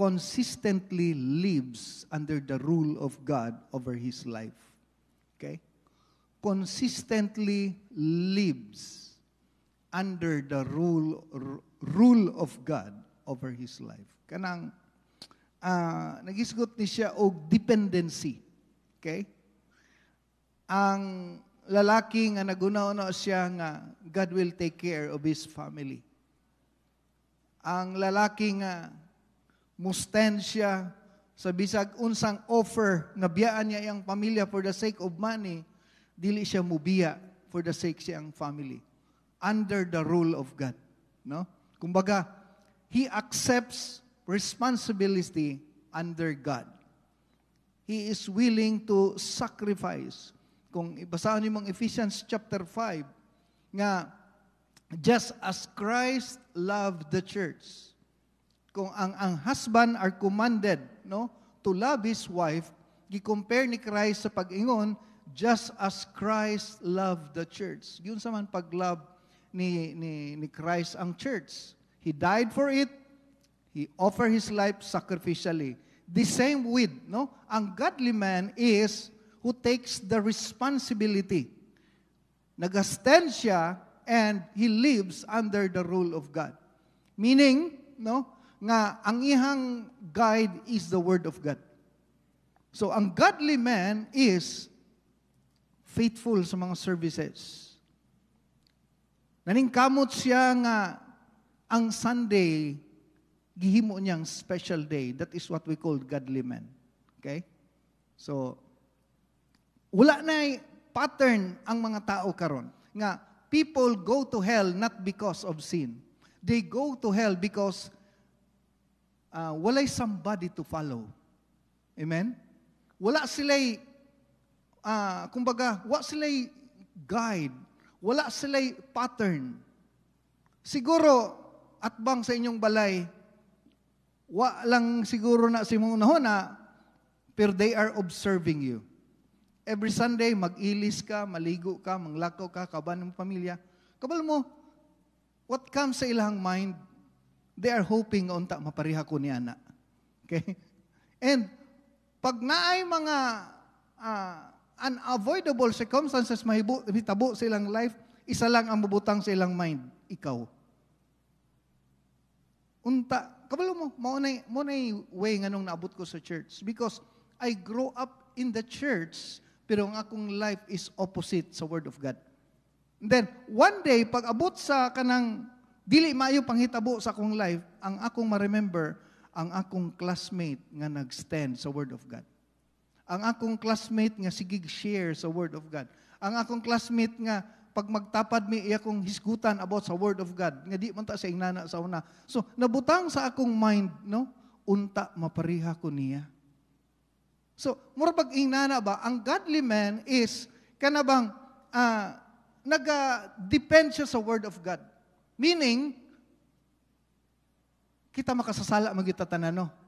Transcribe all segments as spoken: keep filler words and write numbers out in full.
consistently lives under the rule of God over his life. Okay? Consistently lives under the rule r- rule of God over his life. Kanang uh, nagisgot ni siya og dependency. Okay? Ang lalaki nga naguna-una siya nga God will take care of his family. Ang lalaki nga mustand siya sa bisag unsang offer nga biyaan niya iyang pamilya for the sake of money, dili siya mubiya for the sake siyang family. Under the rule of God. No? Kumbaga, he accepts responsibility under God. He is willing to sacrifice. Kung ibasaan niyo mong Ephesians chapter five, nga just as Christ loved the church. Kung ang ang husband are commanded, no, to love his wife, gi-compare ni Christ sa pag-ingon, just as Christ loved the church. Yun sa man pag-love ni, ni, ni Christ ang church. He died for it. He offered his life sacrificially. The same with, no, ang godly man is who takes the responsibility. Nag-stand siya and he lives under the rule of God. Meaning, no, nga ang ihang guide is the word of God. So ang godly man is faithful sa mga services. Naningkamot siya nga ang Sunday gihimo niyang special day. That is what we call godly man. Okay? So wala na pattern ang mga tao karon nga people go to hell not because of sin. They go to hell because uh, walay somebody to follow. Amen? Wala sila'y, uh, kumbaga, wala sila'y guide. Wala sila'y pattern. Siguro, at bang sa inyong balay, wa lang siguro na si mong nahuna, pero they are observing you. Every Sunday, mag-ilis ka, maligo ka, manglakaw ka, kaban ng pamilya. Kabal mo, what comes sa ilang mind, they are hoping unta mapariha ko ni ana. Okay? And, pag naay mga uh, unavoidable circumstances mahitabo sa ilang life, isa lang ang mabutang sa ilang mind, ikaw. Unta, kabalo mo, maunay, maunay way nga nung naabot ko sa church. Because I grow up in the church, pero ang akong life is opposite sa Word of God. And then, one day, pag abot sa kanang dili maayo panghitabo sa akong life, ang akong ma-remember, ang akong classmate nga nag-stand sa Word of God. Ang akong classmate nga sigig share sa Word of God. Ang akong classmate nga pag magtapad mi iya kong hisgutan about sa Word of God, nga di man ta sa ingnana sa una. So, nabutang sa akong mind, no? Unta mapariha ko niya. So, mura pag ingnana ba, ang godly man is kanabang uh, naga-depend siya sa Word of God. Meaning, kita makasasala magitatanan, no?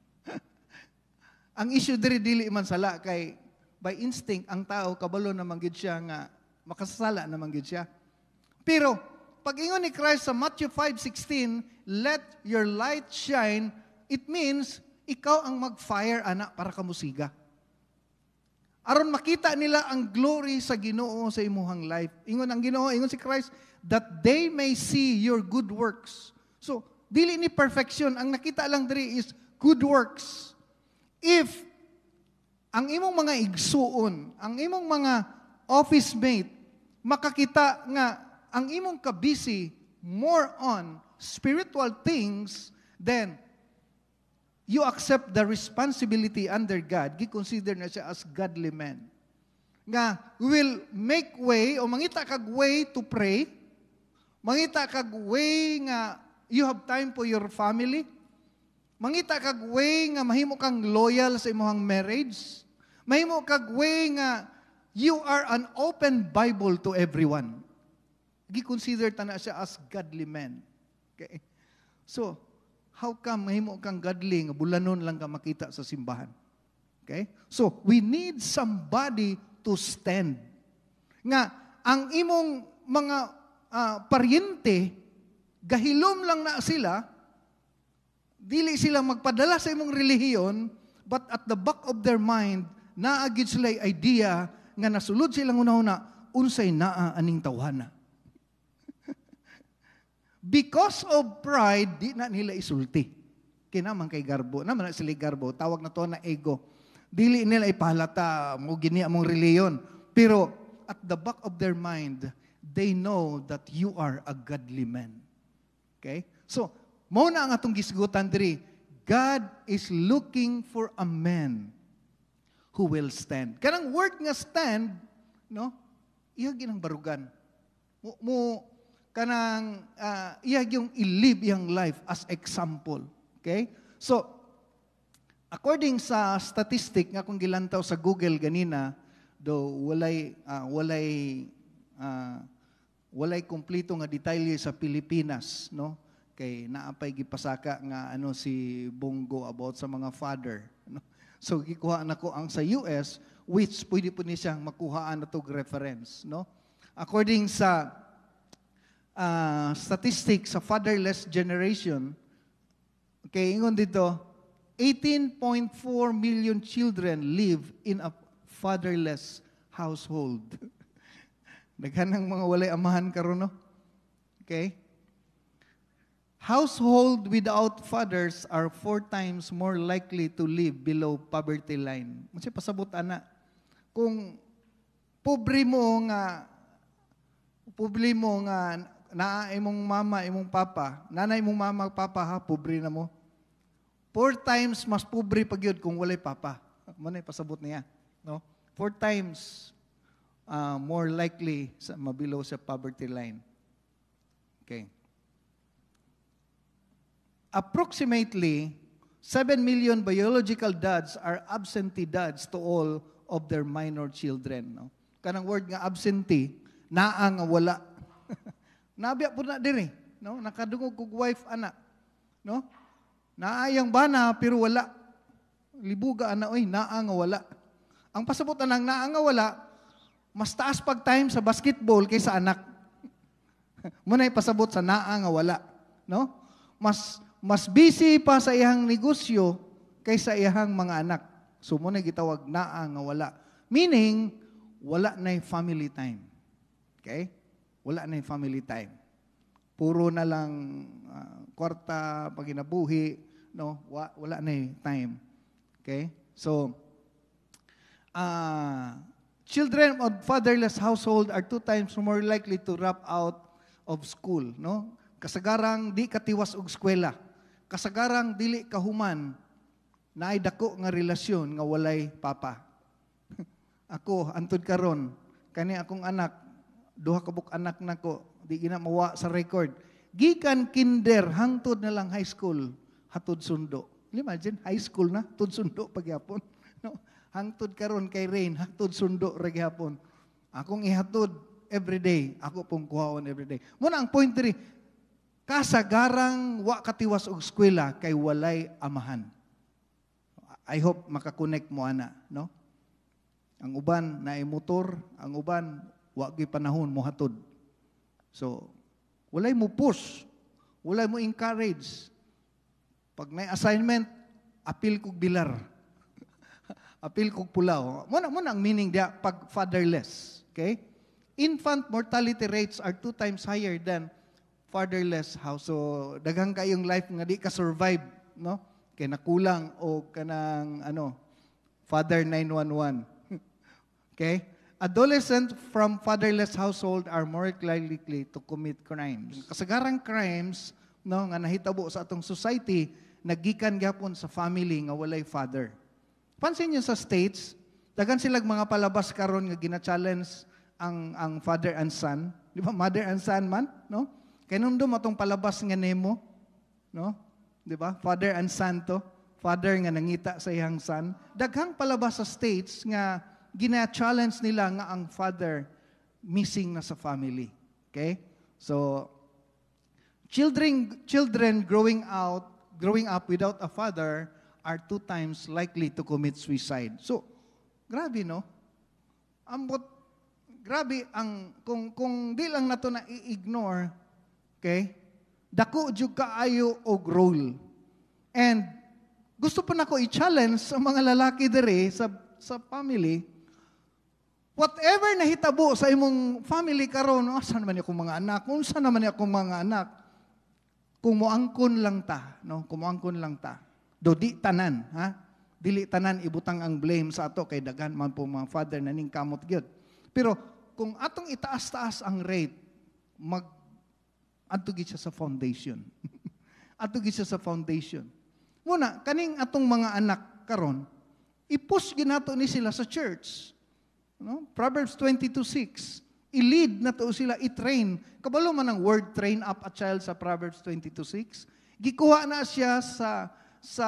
Ang issue diri dili man sala kay by instinct ang tao kabalo na manggid siya nga makasasala na manggid siya. Pero pag ingon ni Christ sa Matthew five sixteen, let your light shine, it means ikaw ang mag-fire ana para kamusiga. Aron makita nila ang glory sa Ginoo sa imuhang life. Ingon ang Ginoo, ingon si Christ, that they may see your good works. So, dili ni perfection. Ang nakita lang diri is good works. If ang imong mga igsuon, ang imong mga office mate, makakita nga ang imong kabisi more on spiritual things, then you accept the responsibility under God. Gi-consider na siya as godly man. Nga will make way o mangita kag way to pray, mangita kag way nga you have time for your family, mangita kag way nga mahimo kang loyal sa imong marriage, mahimo kag way nga you are an open Bible to everyone. Gi-consider ta na siya as godly man. Okay? So, how come mahimo kang godly nga bulanon lang ka makita sa simbahan? Okay? So, we need somebody to stand. Nga, ang imong mga uh, paryente, gahilom lang na sila, dili sila magpadala sa imong relihiyon, but at the back of their mind, naagid sila idea nga nasulod silang una-una, unsay naa aning tawhana. Because of pride, di na nila isulti. Kinamang kay garbo. Naman na sila garbo. Tawag na to na ego. Dili nila ipahalata mo gini among reliyon. Pero at the back of their mind, they know that you are a godly man. Okay? So, mao na ang atong gisgutan diri. God is looking for a man who will stand. Kanang word nga stand, no? Iya ginang barugan. Mo, mo kanang uh, iya yung i-live yung life as example. Okay? So, according sa statistic nga kung gilantaw sa Google ganina, do walay uh, walay uh, walay kumpleto nga detalye sa Pilipinas, no? Kay naapay gipasaka nga ano si Bongo about sa mga father, no? So gikuha nako ang sa U S, which pwede po ni siyang makuhaan na tog reference, no? According sa uh, statistics sa fatherless generation, okay, ingon dito, eighteen point four million children live in a fatherless household. Naghanang mga walay amahan karon, no? Okay? Household without fathers are four times more likely to live below poverty line. Kasi pasabot ana, kung pobre mo nga, pobre mo nga, naa imong mama, imong papa, nanay imong mama, papa ha, pobre na mo. Four times mas pobre pag yun kung walay papa. Muna pasabot niya, no? Four times uh, more likely sa mabilow sa poverty line. Okay. Approximately seven million biological dads are absentee dads to all of their minor children. No? Kanang word nga absentee, naa nga wala. Nabiya po na diri, no? Nakadungog kog wife anak, no? Naayang bana pero wala. Libuga ana oy, naa nga wala. Ang pasabot nang naa nga wala, mas taas pag time sa basketball kaysa anak. Muna pasabot sa naa nga wala, no? Mas mas busy pa sa iyang negosyo kaysa iyang mga anak. So muna gitawag naa nga wala. Meaning wala na family time. Okay? Wala na family time. Puro na lang uh, kwarta, paginabuhi, no? Wala na time. Okay? So, uh, children of fatherless household are two times more likely to drop out of school, no? Kasagarang di katiwas og eskwela. Kasagarang dili kahuman naay dako nga relasyon nga walay papa. Ako antud karon kani akong anak, duha ka buk anak nako, di gina mawa sa record. Gikan kinder hangtod na lang high school, hatod sundo. Imagine high school na, tud sundo pagyapon. No? Hangtod karon kay Rain, hatod sundo ra gyapon. Akong ihatod every day, ako pong kuhaon every day. Muna ang point diri, kasagarang wa katiwas og eskwela kay walay amahan. I hope makakonect mo ana, no? Ang uban naay motor, ang uban wa gyud panahon mo hatod. So, walay mo push, walay mo encourage. Pag may assignment, apil kog bilar. Apil kog pulaw. Muna muna ang meaning dia pag fatherless, okay? Infant mortality rates are two times higher than fatherless house. So, daghang kayong life nga di ka survive, no? Kay nakulang o kanang ano, father nine one one. Okay? Adolescents from fatherless household are more likely to commit crimes. Kasagarang crimes, no, nga nahitabo sa atong society, nagikan gyapon sa family nga walay father. Pansin niyo sa States, daghan silang mga palabas karon nga gina-challenge ang ang father and son. Di ba? Mother and son man, no? Kaya nung doon matong palabas nga Nemo, no? Di ba? Father and son to. Father nga nangita sa iyang son. Daghang palabas sa States nga gina-challenge nila nga ang father missing na sa family. Okay? So, children children growing out, growing up without a father are two times likely to commit suicide. So, grabe, no? Ambot, grabe ang, kung, kung di lang nato na i-ignore, okay? Dako jud kaayo og role. And gusto pa na ko i-challenge sa mga lalaki dere sa sa family, whatever nahitabo sa imong family karon, asa naman akong mga anak, unsa naman akong mga anak, kung moangkon lang ta, no? Kung moangkon lang ta. Do di tanan, ha? Dili tanan ibutang ang blame sa ato kay daghan man po mga father na ning kamot gyud. Pero kung atong itaas-taas ang rate, mag adto gid siya sa foundation. Adto gid siya sa foundation. Muna kaning atong mga anak karon, i-push ginato ni sila sa church. No? Proverbs twenty-two six. I-lead na to sila, i-train. Kabalo man ang word train up a child sa Proverbs twenty-two six. Gikuha na siya sa sa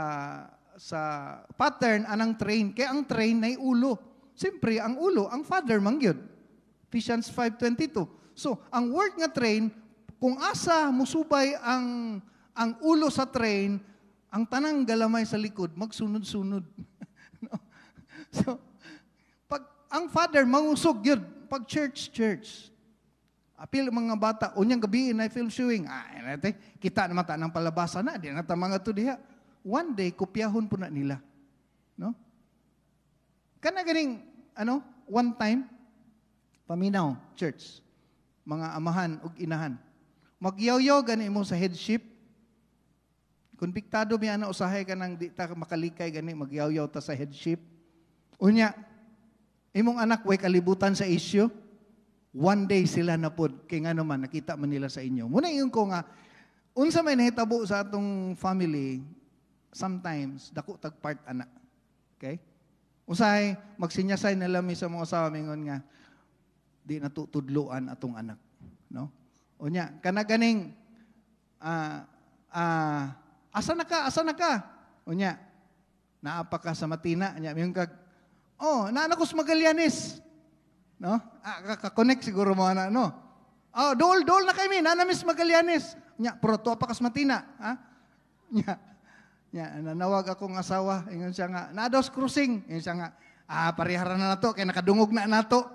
sa pattern anang train. Kaya ang train ay ulo. Siyempre, ang ulo, ang father man gyud. Ephesians five twenty-two. So, ang word nga train, kung asa musubay ang ang ulo sa train, ang tanang galamay sa likod, magsunod-sunod. No? So, pag ang father, mangusog yun. Pag church, church. Apil mga bata, unyang gabi na film showing, ah, nate, kita naman ta ng palabasa na, di na ta mga to diha. One day, kopyahon po na nila. No? Kana ganing, ano, one time, paminaw, church, mga amahan ug inahan. Magyaw-yaw gani mo sa headship. Konbiktado mi ana usahay ka nang di ta makalikay gani magyaw-yaw ta sa headship. Unya, imong anak way kalibutan sa issue. One day sila na pod kay nga naman nakita man nila sa inyo. Muna ingon ko nga unsa may nahitabo sa atong family, sometimes dako tag part ana. Okay? Usahay magsinyasay na lami sa mga usawa mingon nga di natutudloan atong anak, no? Unya, kana ganing ah uh, uh, asa na ka, asa na ka? Unya, naapa ka sa Matina, nya mingon kag oh, naa na ko sa Magallanes. No? Ah, ka-connect siguro mo na, no? Oh, dol dol na kami, naa na Miss Magallanes. Nya, pero to pa kas Matina, ha? Nya. Nya, nanawag akong asawa, ingon siya nga, naa daw sa cruising. Ingon siya nga, ah, pariharan na nato kay nakadungog na nato.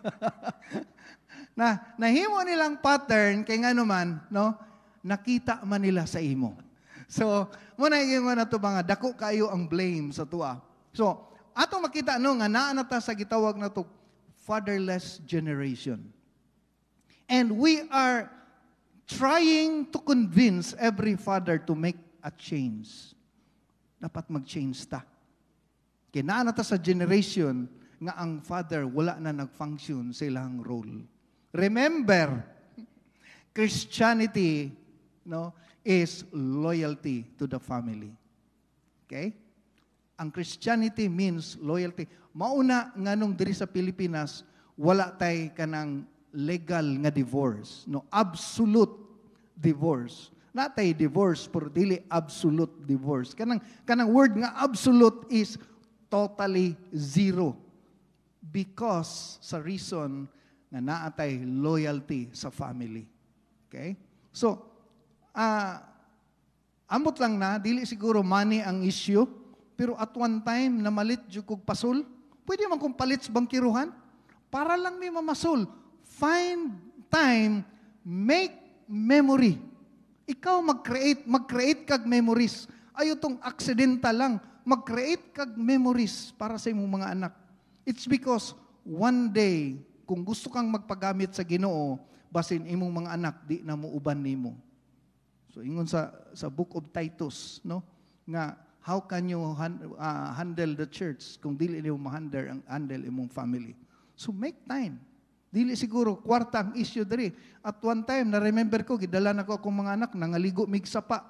na nahimo nilang pattern kay ngano man, no? Nakita man nila sa imo. So, muna yung na to mga dako kayo ang blame sa tuwa. So, ato makita no nga naa na ta sa gitawag na to fatherless generation. And we are trying to convince every father to make a change. Dapat mag-change ta. Kaya naa na ta sa generation nga ang father wala na nag-function sa ilang role. Remember, Christianity, no, is loyalty to the family. Okay? Ang Christianity means loyalty. Mauna nga nung diri sa Pilipinas, wala tay kanang legal nga divorce, no, absolute divorce. Natay divorce pero dili absolute divorce. Kanang kanang word nga absolute is totally zero. Because sa reason na naatay loyalty sa family. Okay? So, uh, amot lang na, dili siguro money ang issue, pero at one time, namalit yung kong pasul, pwede man kong palit sa bangkiruhan, para lang may mamasul. Find time, make memory. Ikaw mag-create, mag-create kag memories. Ayaw tong aksidenta lang, mag-create kag memories para sa imong mga anak. It's because one day, kung gusto kang magpagamit sa Ginoo, basin imong mga anak, di na mo uban nimo. So, ingon sa sa Book of Titus, no? Nga, how can you han, uh, handle the church kung dili nimo ma-handle ang handle imong family? So, make time. Dili siguro, kwarta ang issue diri. At one time, na-remember ko, gidala na ko akong mga anak, nangaligo mig sapa.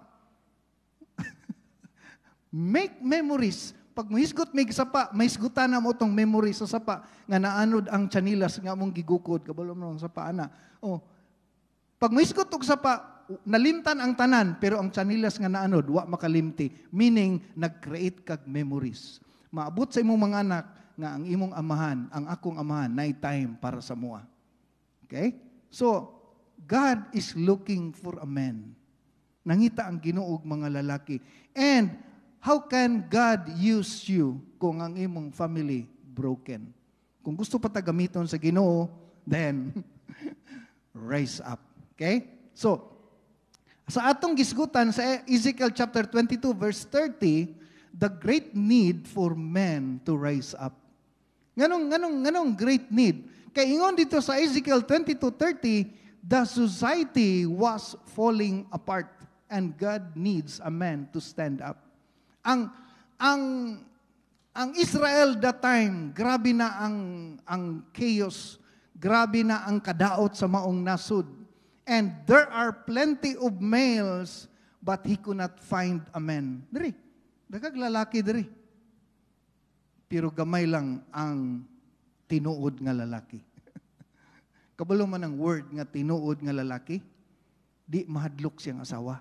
Make memories. Pag mahisgot may sapa, mahisgutan na mo itong memory sa sapa, nga naanod ang chanilas nga mong gigukod, kabalo mo ng sapa, ana. Oh, pag mahisgot og sapa, nalimtan ang tanan, pero ang chanilas nga naanod, wa makalimti. Meaning, nag-create kag memories. Maabot sa imong mga anak, nga ang imong amahan, ang akong amahan, na time para sa mua. Okay? So, God is looking for a man. Nangita ang Ginuog mga lalaki. And, how can God use you kung ang imong family broken? Kung gusto pa ta gamiton sa Ginoo, then rise up. Okay? So, Sa atong gisgutan sa Ezekiel chapter twenty-two verse thirty, the great need for men to rise up. Nganong nganong nganong great need? Kay ingon dito sa Ezekiel twenty-two thirty, the society was falling apart and God needs a man to stand up. Ang ang ang Israel that time, grabe na ang ang chaos, grabe na ang kadaot sa maong nasud. And there are plenty of males, but he could not find a man. Diri, dagag lalaki diri. Pero gamay lang ang tinuod nga lalaki. Kabalo man ang word nga tinuod nga lalaki, di mahadlok siyang asawa.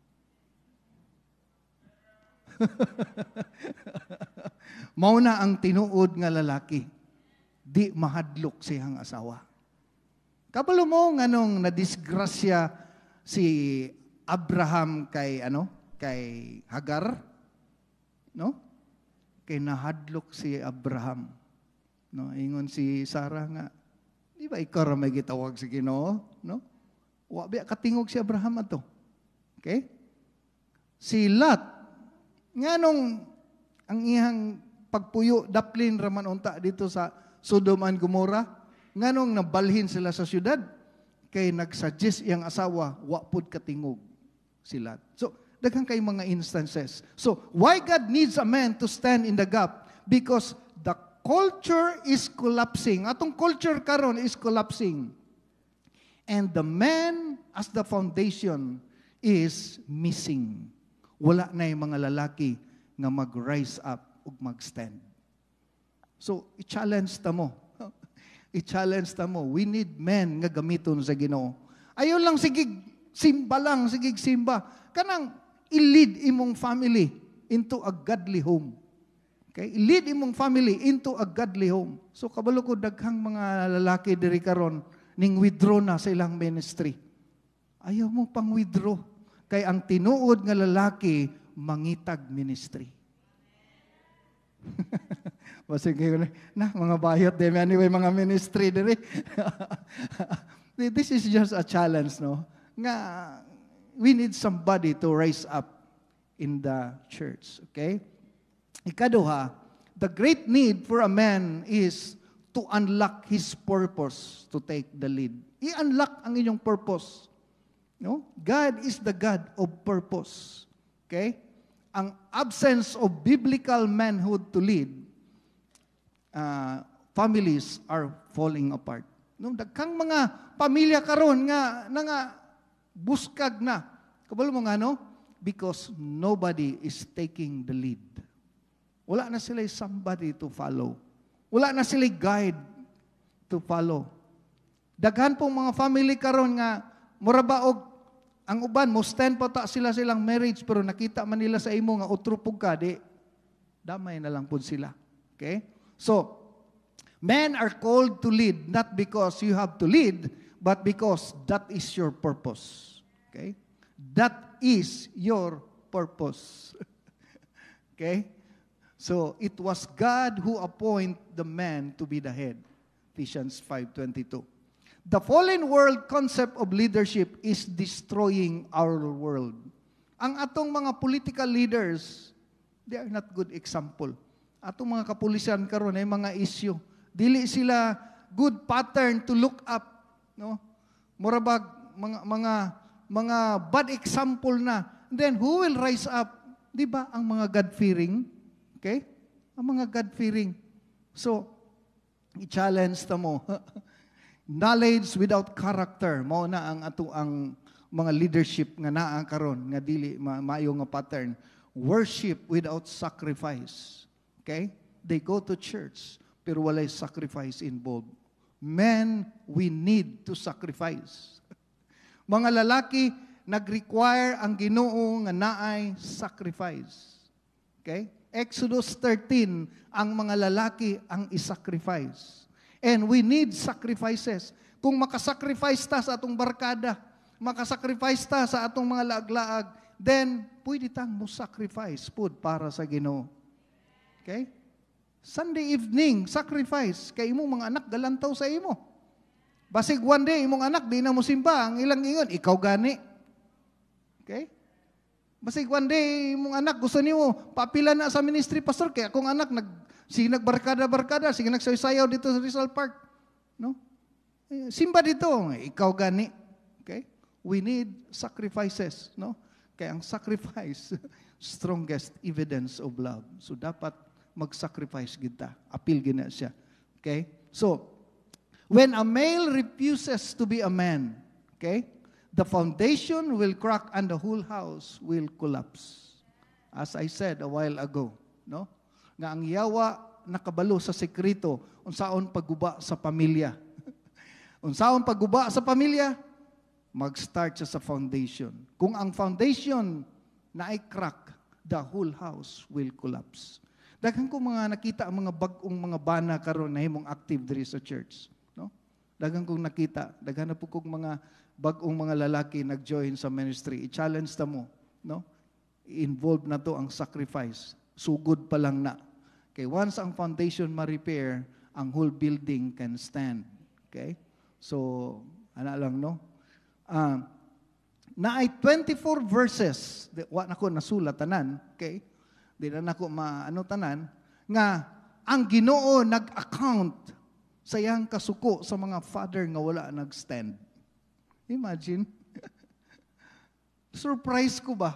Mao na ang tinuod nga lalaki, di mahadlok siyang asawa. Kabalo mo nganong nadisgrasya si Abraham kay ano, kay Hagar, no? Kay nahadlok si Abraham. No, ingon si Sarah nga, di ba ikaw ra may gitawag si Ginoo, no? Wa biya katingog si Abraham ato. Okay? Si Lot, nganong ang iyang pagpuyo daplin raman unta dito sa Sodom and Gomorrah, nganong nabalhin sila sa syudad kay nagsuggest iyang asawa wa pud katingog si Lot. So daghang kay mga instances. So why God needs a man to stand in the gap? Because the culture is collapsing. Atong culture karon is collapsing. And the man as the foundation is missing. Wala na yung mga lalaki nga mag-rise up ug mag-stand. So i-challenge ta mo. I-challenge ta mo. We need men nga gamiton sa Ginoo. Ayon lang sigig simba lang, sigig simba. Kanang i-lead imong family into a godly home. Okay? I-lead imong family into a godly home. So kabalo ko daghang mga lalaki diri karon ning withdraw na sa ilang ministry. Ayaw mo pang withdraw. Kay ang tinuod nga lalaki mangitag ministry. Basig kayo na, mga bayot din. Anyway, mga ministry din. This is just a challenge, no? Nga, we need somebody to rise up in the church, okay? Ikaduha, the great need for a man is to unlock his purpose to take the lead. I-unlock ang inyong purpose. No? God is the God of purpose. Okay? Ang absence of biblical manhood to lead, uh, families are falling apart. No, dagkang mga pamilya karon nga na nga buskag na. Kabalo mo nga no? Because nobody is taking the lead. Wala na sila somebody to follow. Wala na sila guide to follow. Daghan pong mga family karon nga murabaog ang uban mo stand pa ta sila silang marriage pero nakita man nila sa imo nga utrupog ka di damay na lang pud sila. Okay? So, men are called to lead not because you have to lead but because that is your purpose. Okay? That is your purpose. Okay? So, it was God who appointed the man to be the head. Ephesians five twenty-two. The fallen world concept of leadership is destroying our world. Ang atong mga political leaders, they are not good example. Atong mga kapulisan karon ay mga issue. Dili sila good pattern to look up, no? Murabag mga mga mga bad example na. And then who will rise up? 'Di ba ang mga God-fearing? Okay? Ang mga God-fearing. So, i-challenge ta mo. Knowledge without character, mao na ang ato ang mga leadership nga naa karon nga dili ma maayo nga pattern. Worship without sacrifice. Okay? They go to church pero walay sacrifice involved. Men, we need to sacrifice. Mga lalaki, nag-require ang Ginoo nga naay sacrifice. Okay? Exodus thirteen, ang mga lalaki ang isacrifice. And we need sacrifices. Kung makasacrifice ta sa atong barkada, makasacrifice ta sa atong mga laag-laag, then pwede tang mo sacrifice food para sa Ginoo. Okay? Sunday evening, sacrifice. Kay imong mga anak, galantaw sa imo. Basig one day, imong anak, di na mo simba. Ang ilang ingon, ikaw gani. Okay? Basig one day, mong anak, gusto niyo, papila na sa ministry, pastor, kaya akong anak, nag, sige nagbarkada-barkada, sige nagsayaw dito sa Rizal Park. No? Simba dito, ikaw gani. Okay? We need sacrifices. No? Kaya ang sacrifice, strongest evidence of love. So dapat mag-sacrifice kita. Appeal gina siya. Okay? So, when a male refuses to be a man, okay, the foundation will crack and the whole house will collapse. As I said a while ago, no? Nga ang yawa nakabalo sa sekreto unsaon pagguba sa pamilya. Unsaon pagguba sa pamilya, mag-start siya sa foundation. Kung ang foundation na ay crack, the whole house will collapse. Daghang ko mga nakita ang mga bag-ong mga bana karon na himong active diri sa church, no? Daghang kong nakita, daghan na po kong mga bag-ong mga lalaki nag-join sa ministry. I-challenge ta mo, no? I-involve na to ang sacrifice. Sugod pa lang na. Okay, once ang foundation ma-repair, ang whole building can stand. Okay? So, ana lang, no? Uh, na ay twenty-four verses, wa na ko nasulat tanan, okay? Di na nako maano tanan, nga ang Ginoo nag-account sa iyang kasuko sa mga father nga wala nag-stand. Imagine. Surprise ko ba?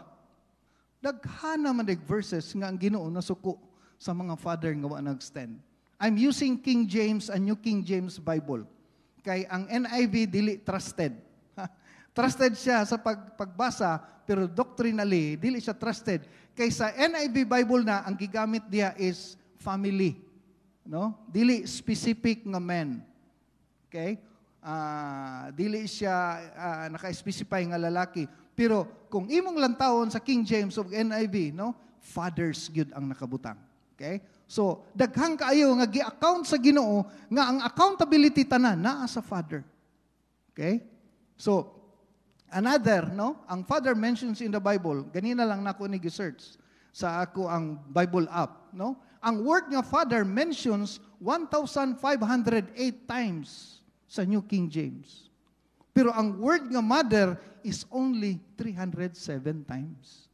Daghana man dig verses nga ang Ginoo nasuko sa mga father nga wala nag-stand. I'm using King James and New King James Bible. Kay ang N I V dili trusted. Trusted siya sa pag, pagbasa, pero doctrinally, dili siya trusted. Kay sa N I V Bible na, ang gigamit diya is family. No? Dili specific nga men. Okay? Uh, dili siya uh, naka-specify nga lalaki. Pero kung imong lantawon sa King James of N I V, no? Fathers gyud ang nakabutang. Okay? So, daghang kaayo nga gi-account sa Ginoo nga ang accountability tanan naa sa father. Okay? So, another, no? Ang father mentions in the Bible, ganina lang nako ni gi-search sa ako ang Bible app, no? Ang word nga father mentions one thousand five hundred eight times sa New King James. Pero ang word nga mother is only three hundred seven times.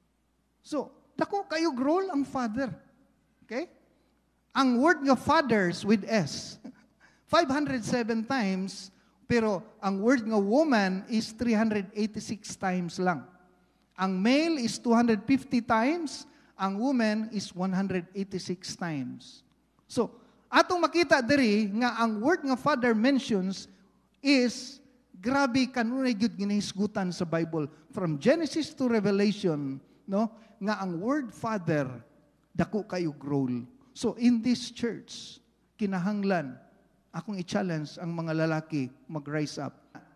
So, dako kayo role ang father. Okay? Ang word nga fathers with S, five hundred seven times, pero ang word nga woman is three hundred eighty-six times lang. Ang male is two hundred fifty times, ang woman is one hundred eighty-six times. So, atong makita diri nga ang word nga father mentions is grabe kanunay gyud ginahisgutan sa Bible from Genesis to Revelation, no? Nga ang word father dako kayo role. So in this church, kinahanglan akong i-challenge ang mga lalaki mag-rise up.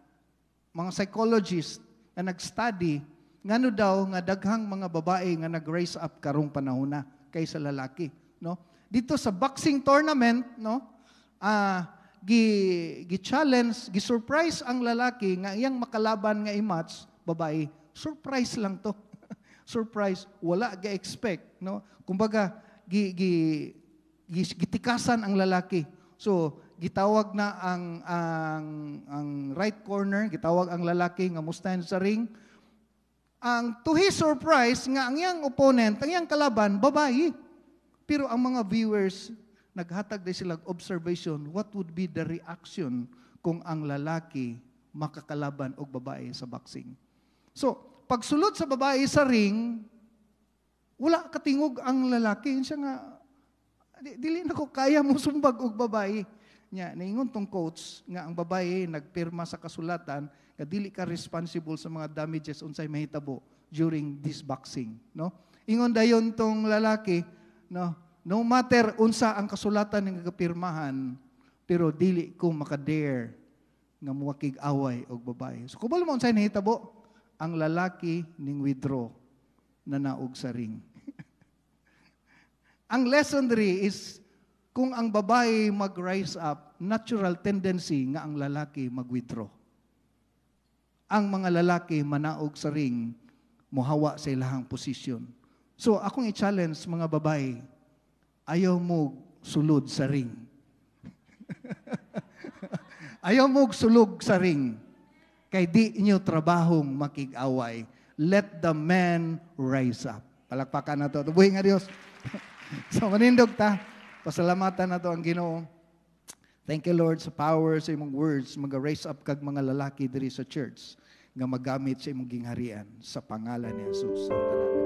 Mga psychologists na nag-study, ngano daw nga daghang mga babae nga nag-rise up karong panahon na kaysa lalaki, no? Dito sa boxing tournament, no? Ah, uh, gi gi-challenge, gi-surprise ang lalaki nga iyang makalaban nga i-match babae. Surprise lang to. Surprise, wala ga-expect, no? Kumbaga, gi, gi, gi, gitikasan ang lalaki. So, gitawag na ang, ang, ang right corner, gitawag ang lalaki nga mustahin sa ring. Ang to his surprise, nga ang iyang opponent, ang iyang kalaban, babae. Pero ang mga viewers, naghatag din sila observation, what would be the reaction kung ang lalaki makakalaban og babae sa boxing. So, pagsulod sa babae sa ring, wala katingog ang lalaki. Siya nga, dili na ko kaya mo sumbag og babae. Nya, naingon tong coach, nga ang babae nagpirma sa kasulatan, nga dili ka responsible sa mga damages unsay mahitabo during this boxing. No? Ingon dayon tong lalaki, no, no matter unsa ang kasulatan nga gapirmahan, pero dili ko makadare nga muwakig away og babae. So, kubalo mo unsay nahitabo, ang lalaki ning withdraw na naog sa ring. Ang lesson diri is, kung ang babae mag-rise up, natural tendency nga ang lalaki mag-withdraw. Ang mga lalaki manaog sa ring, muhawa sa ilahang posisyon. So, akong i-challenge mga babae, ayaw mo sulod sa ring. Ayaw mo sulog sa ring. Kay di inyo trabahong makig-away. let the men rise up. Palakpakan na to. Tubuhin nga Diyos. So manindog ta. Pasalamatan na to ang Ginoo. Thank you Lord sa power sa imong words. Mag-raise up kag mga lalaki diri sa church nga magamit sa imong gingharian sa pangalan ni Jesus. Sa tanan.